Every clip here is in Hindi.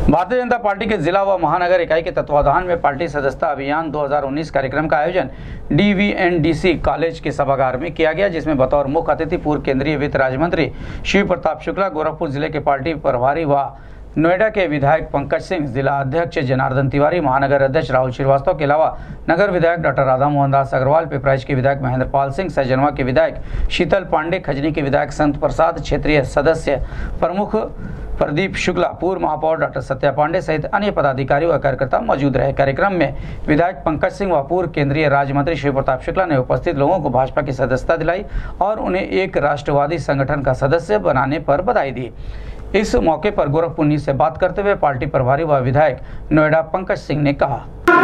भारतीय जनता पार्टी के जिला व महानगर इकाई के तत्वाधान में पार्टी सदस्यता अभियान 2019 कार्यक्रम का आयोजन DVNDC कॉलेज के सभागार में किया गया, जिसमें बतौर मुख्य अतिथि पूर्व केंद्रीय वित्त राज्य मंत्री शिव प्रताप शुक्ला, गोरखपुर जिले के पार्टी प्रभारी व नोएडा के विधायक पंकज सिंह, जिला अध्यक्ष जनार्दन तिवारी, महानगर अध्यक्ष राहुल श्रीवास्तव के अलावा नगर विधायक डॉक्टर राधा मोहन दास अग्रवाल, पिपराइच के विधायक महेंद्र पाल सिंह, सहजनवा के विधायक शीतल पांडे, खजनी के विधायक संत प्रसाद, क्षेत्रीय सदस्य प्रमुख प्रदीप शुक्ला, पूर्व महापौर डॉक्टर सत्या पांडे सहित अन्य पदाधिकारी व कार्यकर्ता मौजूद रहे। कार्यक्रम में विधायक पंकज सिंह व पूर्व केंद्रीय राज्य मंत्री शिव प्रताप शुक्ला ने उपस्थित लोगों को भाजपा की सदस्यता दिलाई और उन्हें एक राष्ट्रवादी संगठन का सदस्य बनाने पर बधाई दी। इस मौके पर गोरखपुर न्यूज से बात करते हुए पार्टी प्रभारी व विधायक नोएडा पंकज सिंह ने कहा,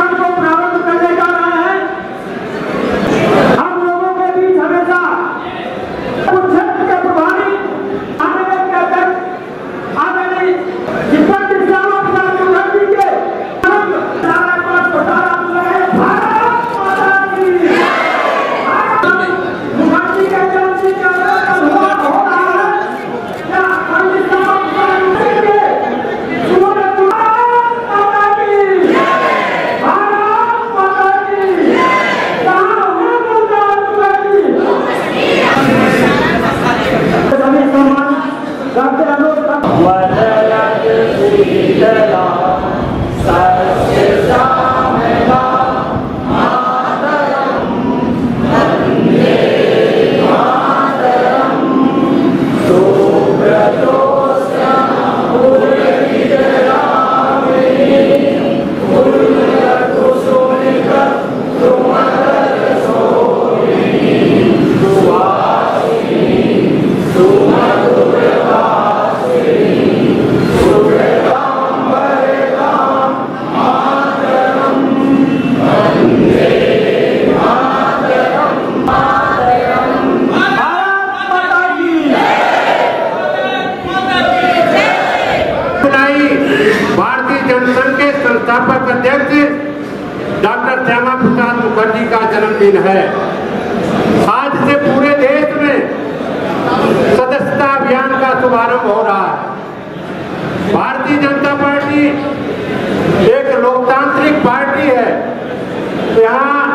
भारतीय जनसंघ के संस्थापक अध्यक्ष डॉक्टर श्यामा प्रसाद मुखर्जी का जन्मदिन है। आज से पूरे देश में सदस्यता अभियान का शुभारंभ हो रहा है। भारतीय जनता पार्टी एक लोकतांत्रिक पार्टी है। यहाँ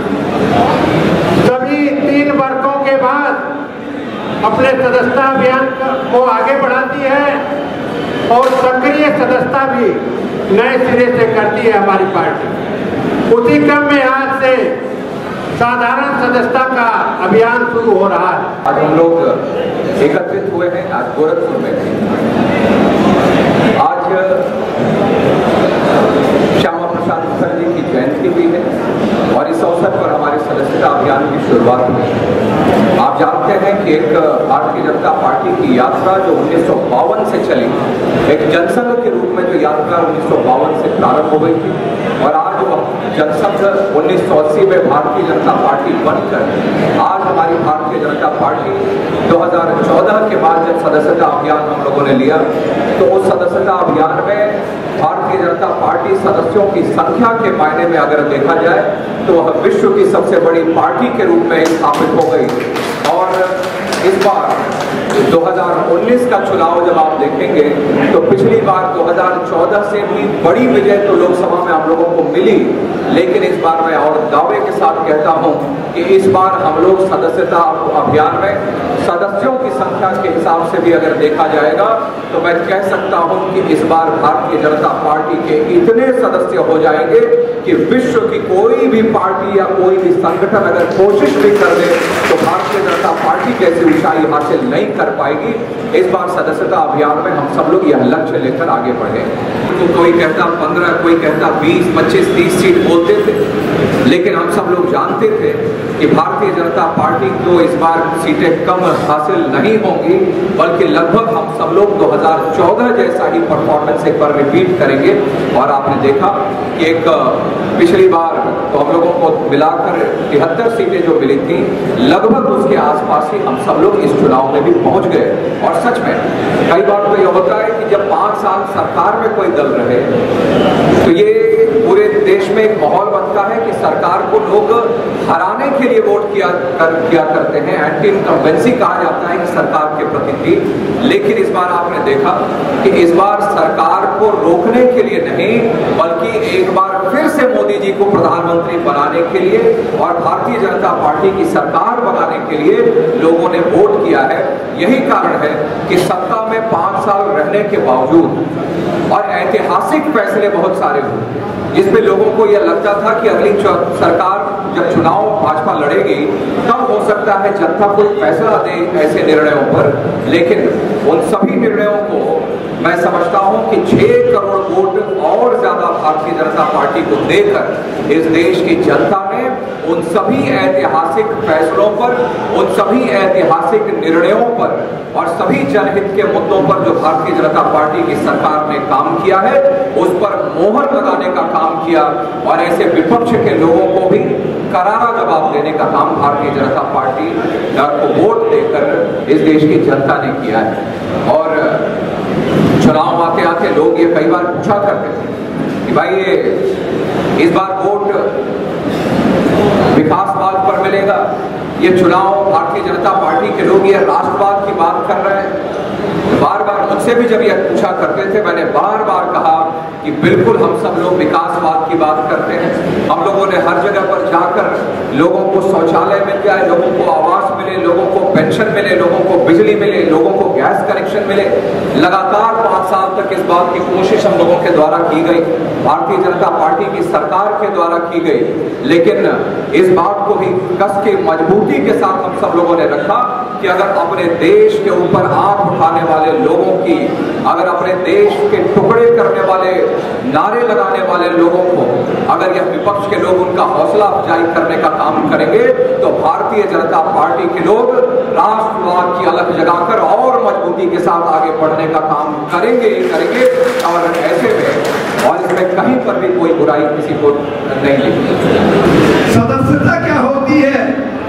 सभी 3 वर्षों के बाद अपने सदस्यता अभियान को आगे बढ़ाती है और सक्रिय सदस्यता भी नए सिरे से करती है हमारी पार्टी। उसी क्रम में आज से साधारण सदस्यता का अभियान शुरू हो रहा है। आज हम लोग एकत्रित हुए हैं आज गोरखपुर में। आज श्यामा प्रसाद मुखर्जी की जयंती भी है और इस अवसर पर हमारे सदस्यता अभियान की शुरुआत हुई। आप जानते हैं कि एक भारतीय जनता पार्टी की यात्रा जो 1952 से चली, एक जनसंघ के रूप में जो यात्रा 1952 से प्रारंभ हो गई थी और आज वह जनसंघ 1980 में भारतीय जनता पार्टी बनकर आज हमारी भारतीय जनता पार्टी 2014 के बाद जब सदस्यता अभियान हम लोगों ने लिया तो उस सदस्यता अभियान में भारतीय जनता पार्टी सदस्यों की संख्या के मायने में अगर देखा जाए तो वह विश्व की सबसे बड़ी पार्टी के रूप में स्थापित हो गई। और इस बार 2019 का चुनाव जब आप देखेंगे तो पिछली बार 2014 से भी बड़ी विजय तो लोकसभा में हम लोगों को मिली, लेकिन इस बार मैं और दावे के साथ कहता हूं कि इस बार हम लोग सदस्यता अभियान में सदस्यों की संख्या के हिसाब से भी अगर देखा जाएगा तो मैं कह सकता हूं कि इस बार भारतीय जनता पार्टी के इतने सदस्य हो जाएंगे कि विश्व की कोई भी पार्टी या कोई भी संगठन अगर कोशिश भी कर ले तो भारतीय जनता पार्टी जैसी ऊंचाई हासिल नहीं कर पाएगी। इस बार सदस्यता अभियान में हम सब लोग यह लक्ष्य लेकर आगे बढ़े। तो कोई कहता 15, कोई कहता 20, 25, 30 सीट बोलते थे, लेकिन हम सब लोग जानते थे कि भारतीय जनता पार्टी को इस बार सीटें कम हासिल नहीं होंगी, बल्कि लगभग हम सब लोग 2014 जैसा ही परफॉर्मेंस एक बार रिपीट करेंगे। और आपने देखा कि एक पिछली बार तो हम लोगों को मिलाकर 73 सीटें जो मिली थी, लगभग उसके आसपास ही हम सब लोग इस चुनाव में भी पहुंच गए। और सच में कई बार तो यह होता है कि जब 5 साल सरकार में कोई दल रहे तो ये पूरे देश देश में एक माहौल बनता है कि सरकार को लोग हराने के लिए वोट किया करते हैं, एंटी इनकम्बेंसी कहा जाता है कि सरकार के प्रति। लेकिन इस बार आपने देखा कि इस बार सरकार को रोकने के लिए नहीं, बल्कि एक बार फिर से मोदी जी को प्रधानमंत्री बनाने के लिए और भारतीय जनता पार्टी की सरकार बनाने के लिए लोगों ने वोट किया है। यही कारण है कि सत्ता में 5 साल रहने के बावजूद और ऐतिहासिक फैसले बहुत सारे हुए, जिसमें लोगों को यह लगता था कि अगली सरकार जब चुनाव भाजपा लड़ेगी तब हो सकता है जनता कोई फैसला दे ऐसे निर्णयों पर। लेकिन उन सभी निर्णयों को मैं समझता हूं कि 6 करोड़ वोट और ज्यादा भारतीय जनता पार्टी को देकर इस देश की जनता ने उन सभी ऐतिहासिक फैसलों पर, उन सभी ऐतिहासिक निर्णयों पर और सभी जनहित के मुद्दों पर जो भारतीय जनता पार्टी की सरकार ने काम किया है उस पर मोहर लगाने का काम किया और ऐसे विपक्ष के लोगों को भी करारा जवाब देने का काम भारतीय जनता पार्टी को वोट देकर इस देश की जनता ने किया है। और चुनाव आते आते लोग ये कई बार पूछा करते थे कि भाई ये इस बार वोट विकासवाद पर मिलेगा, ये चुनाव भारतीय जनता पार्टी के लोग ये राष्ट्रवाद की बात कर रहे हैं। बार बार मुझसे भी जब यह पूछा करते थे, मैंने बार बार कहा कि बिल्कुल हम सब लोग विकासवाद की बात करते हैं। हम लोगों ने हर जगह पर जाकर लोगों को शौचालय मिल जाए, लोगों को आवास मिले, लोगों को पेंशन मिले, लोगों को बिजली मिले, लोगों को गैस कनेक्शन मिले। लगातार 5 साल तक इस बात की कोशिश हम लोगों के द्वारा की गई, भारतीय जनता पार्टी की सरकार के द्वारा की गई। लेकिन इस बात को भी कस के मजबूती के साथ हम सब लोगों ने रखा कि अगर अपने देश के ऊपर आंख उठाने वाले लोगों की, अगर अपने देश के टुकड़े करने वाले, नारे लगाने वाले लोगों को अगर यह विपक्ष के लोग उनका हौसला अफजाई करने का काम करेंगे तो भारतीय जनता पार्टी के लोग राष्ट्रवाद की अलग जगाकर और मजबूती के साथ आगे बढ़ने का काम करेंगे ही करेंगे। और ऐसे में और इसमें कहीं पर भी कोई बुराई किसी को नहीं लिखी। सदस्यता क्या होती है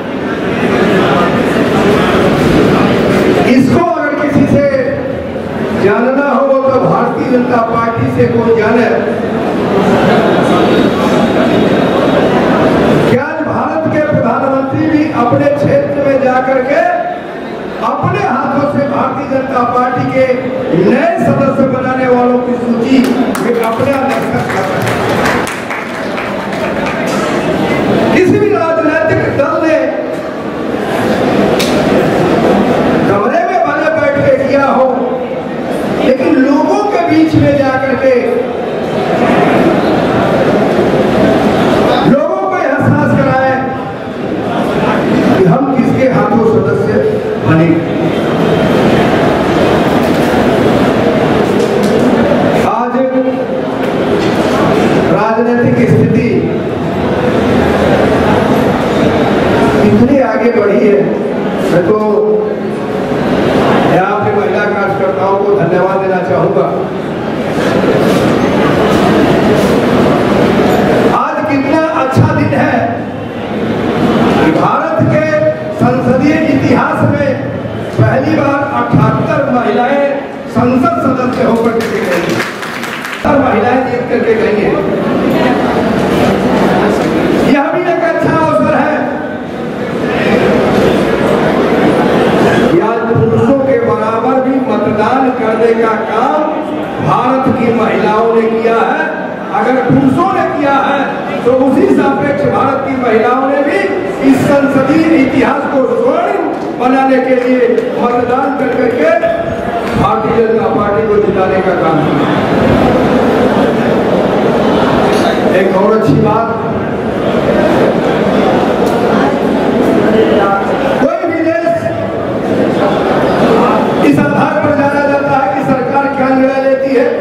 इसको अगर किसी से जानना हो तो भारतीय जनता पार्टी से कोई जाने। क्या भारत के प्रधानमंत्री भी अपने क्षेत्र में जाकर के अपने हाथों से भारतीय जनता पार्टी के नए सदस्य बनाने वालों की सूची में अपने दस्तखत कर रहे हैं। किसी भी राजनीतिक दल ने कमरे में भले बैठ के किया हो, लेकिन लोगों के बीच में जाकर के लोगों को एहसास कराए कि हम किसके हाथों सदस्य बने। आज राजनीतिक स्थिति इतनी आगे बढ़ी है, मैं तो यहाँ पे महिला कार्यकर्ताओं को धन्यवाद देना चाहूंगा। आज कितना अच्छा दिन है कि भारत के संसदीय इतिहास में पहली बार 78 महिलाएं संसद सदस्य होकर के गई हैं। महिलाएं जीत करके गई हैं। यह भी एक अच्छा अवसर है कि आज पुरुषों के बराबर भी मतदान करने का काम भारत की महिलाओं ने किया है। अगर पुरुषों ने किया है तो उसी सापेक्ष भारत की महिलाओं ने भी इस संसदीय इतिहास को स्वर्णिम बनाने के लिए मतदान कर करके भारतीय जनता पार्टी को जिताने का काम किया। एक और अच्छी बात, कोई भी देश इस आधार पर जाना जाता है कि सरकार क्या निर्णय लेती है।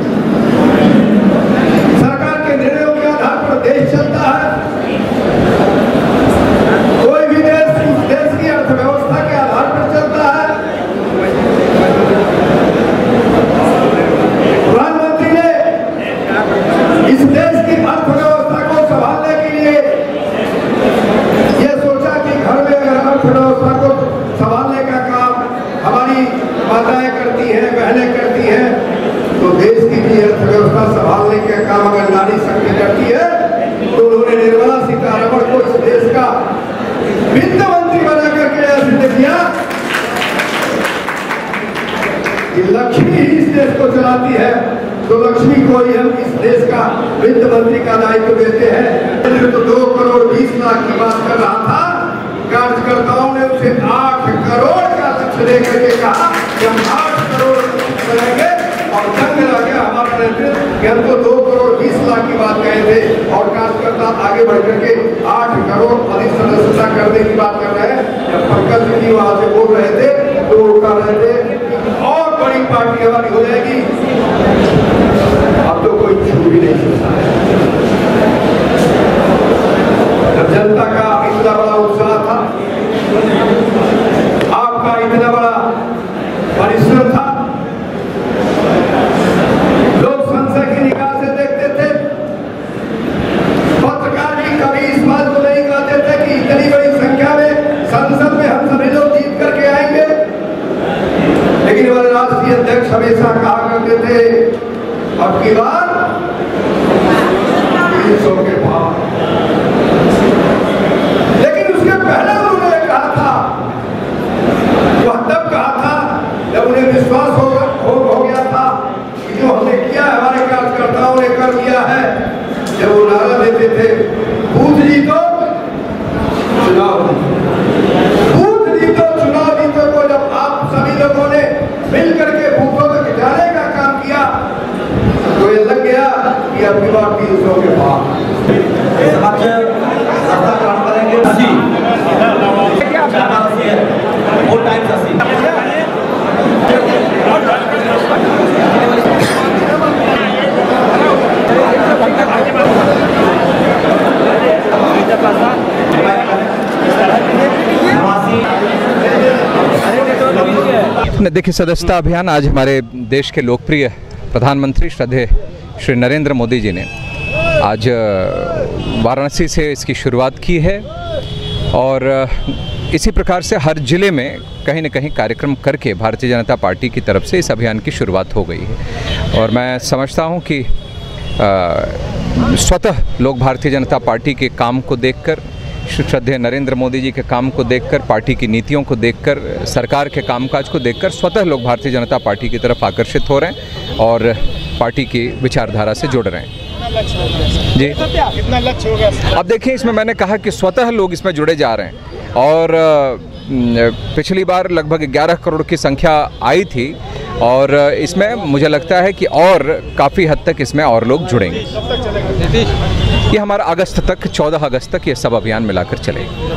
सरकार के निर्णयों के आधार पर देश चलता है। कोई भी देश उस देश की अर्थव्यवस्था के आधार पर चलता है। प्रधानमंत्री ने इस देश की अर्थव्यवस्था को को ही हम इस देश का वित्त मंत्री का दायित्व देते हैं। तो 2 करोड़ 20 लाख की बात कर रहा था, कार्यकर्ताओं ने उसे 8 करोड़ का लक्ष्य लेकर के कहा कि हम 8 करोड़ करेंगे और जंग लगे हमारा नेतृत्व कि हमको 2 करोड़ 20 लाख की बात कहे थे और कार्यकर्ता आगे बढ़ करके 8 करोड़ अधिक सदस्यता करने की बात कर रहे हैं। जब पंकज जी वहां से बोल रहे थे तो वो कह रहे थे और बड़ी पार्टी हमारी हो जाएगी। अब तो कोई छू भी नहीं सकता है। जब जनता का इतना बड़ा उत्साह था, आपका इतना बड़ा परिश्रम था, लोग संसद की निगाह से देखते थे, पत्रकार भी कभी इस बात को नहीं कहते थे कि इतनी बड़ी संख्या में संसद में हम सभी लोग जीत करके आएंगे। लेकिन हमारे राष्ट्रीय अध्यक्ष हमेशा कहा करते थे अब की बार 300 के पार। लेकिन उसके पहले उन्होंने कहा था, वह तब कहा था जब उन्हें विश्वास हो गया था कि जो हमने किया है हमारे कार्यकर्ताओं ने कर दिया है। जब वो नारा देते थे बूथ जीतो चुनाव जीतो को जब आप सभी लोगों ने मिल करके बूथों तक जाने का काम किया तो ये लग गया कि अब की बार 300 के पार देखिए, सदस्यता अभियान आज हमारे देश के लोकप्रिय प्रधानमंत्री श्रद्धेय श्री नरेंद्र मोदी जी ने आज वाराणसी से इसकी शुरुआत की है और इसी प्रकार से हर जिले में कहीं न कहीं कार्यक्रम करके भारतीय जनता पार्टी की तरफ से इस अभियान की शुरुआत हो गई है। और मैं समझता हूं कि स्वतः लोग भारतीय जनता पार्टी के काम को देखकर, श्रद्धेय नरेंद्र मोदी जी के काम को देखकर, पार्टी की नीतियों को देखकर, सरकार के कामकाज को देखकर स्वतः लोग भारतीय जनता पार्टी की तरफ आकर्षित हो रहे हैं और पार्टी की विचारधारा से जुड़ रहे हैं। जी, कितना लक्ष्य हो गया? अब देखिए, इसमें मैंने कहा कि स्वतः लोग इसमें जुड़े जा रहे हैं और पिछली बार लगभग 11 करोड़ की संख्या आई थी और इसमें मुझे लगता है कि और काफ़ी हद तक इसमें और लोग जुड़ेंगे। ये हमारा अगस्त तक, 14 अगस्त तक ये सब अभियान मिलाकर चलेगा।